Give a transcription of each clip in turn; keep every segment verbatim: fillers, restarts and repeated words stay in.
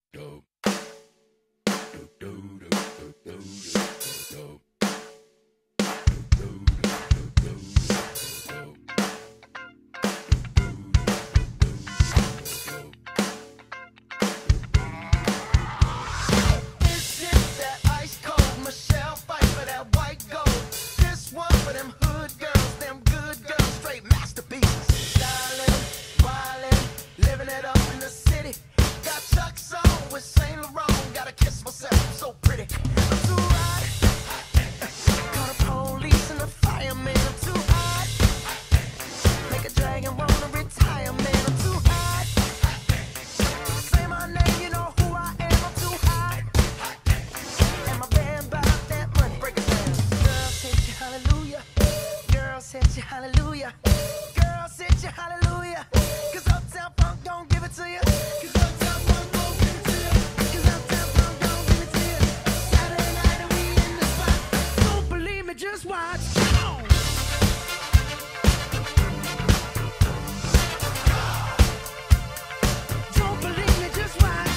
Hallelujah, girl, sit your hallelujah, 'cause Uptown Funk don't give it to you. 'Cause Uptown Funk don't give it to you. 'Cause Uptown Funk don't give it to you. Saturday night and we in the spot. Don't believe me, just watch. Come on. Don't believe me, just watch.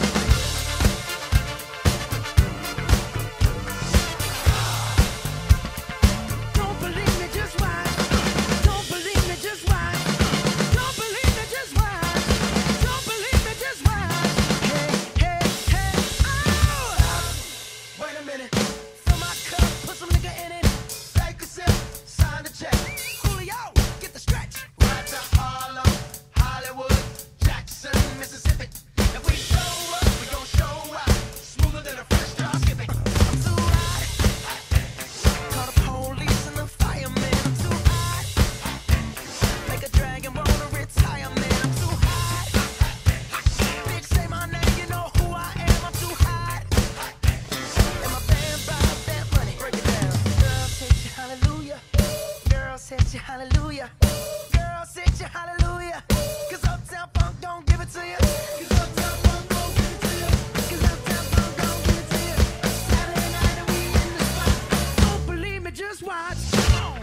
Don't believe me, just watch. Don't believe me, just watch. Don't believe me, just watch. Don't believe me, just watch. Hey, hey, hey, oh! Wait a minute. Fill my cup, put some nigga in it. Take a sip, sign the check. Julio, get the stretch. Right to Harlem, Hollywood, Jackson, Mississippi. If we show up, we gon' show out. Smoother than a fresh drop skipping. I'm too hot. Call the police and the fireman. I'm too hot. Make a dragon wanna retire, man. I'm too hot. Bitch, say my name, you know who I am. I'm too hot. And my band bought that money. Break it down. Girl, sit your hallelujah. Girl, sit your hallelujah. Girl, sit your hallelujah. 'Cause Uptown Funk don't give it to you. 'Cause Uptown Funk don't give it to you. 'Cause Uptown Funk don't give it to you. Saturday night and we in the spot. Don't believe me, just watch. Come on.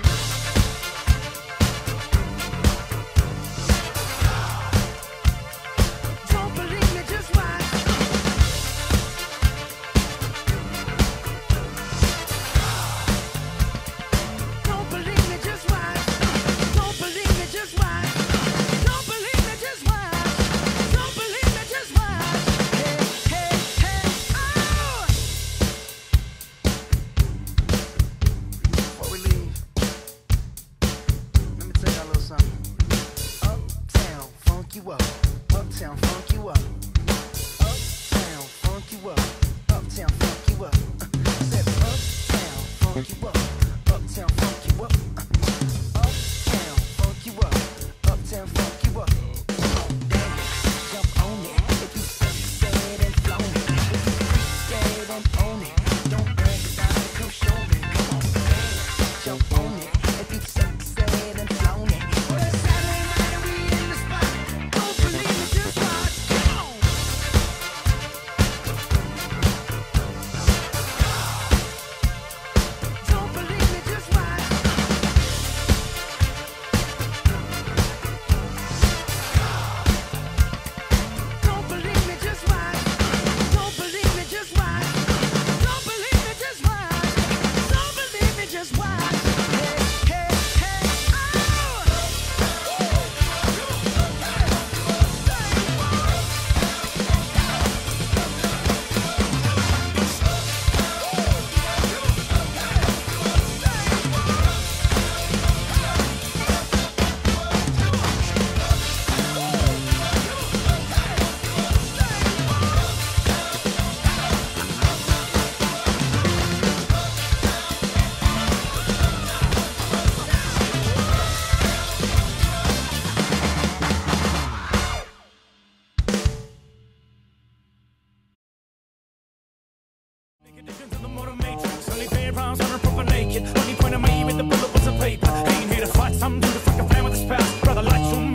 Don't believe me, just watch. Don't believe me, just watch. Don't believe me, just watch. Don't believe me, just watch. Don't believe me, just watch. Hey, hey, hey, oh! Before we leave, let me tell y'all a little something. Uptown, funk you up. Uptown, funk you up. Uptown, funk you up. Uptown, funk you up. Said uptown, funk you up. Uptown, funk you up. Uptown, funk you up. Uptown, funk you up. Come on, dance, jump on it. If you said and flown it, if you dead and own it, don't brag about it, come show me. Come on, dance, jump on it. If you said and flown it, well, it's Saturday night and we in the spot. Don't believe me, just watch. Come on. Don't believe me, just watch. Don't believe me, just watch. Don't believe me, just watch. Don't believe me, just watch. Don't believe me, just watch. Hey, hey, hey, oh! Conditions of the motor matrix. Only fair rounds on a proper naked. Only point of my aim at the bullet was a paper. Ain't here to fight, some do the fucking plan with this past. Brother, light your